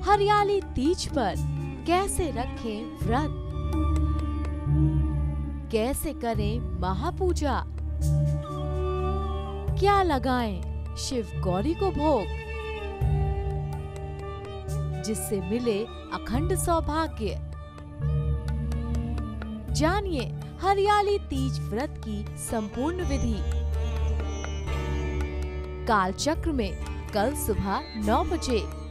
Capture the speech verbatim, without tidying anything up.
हरियाली तीज पर कैसे रखें व्रत, कैसे करें महापूजा, क्या लगाएं शिव गौरी को भोग, जिससे मिले अखंड सौभाग्य। जानिए हरियाली तीज व्रत की संपूर्ण विधि। कालचक्र में कल सुबह नौ बजे।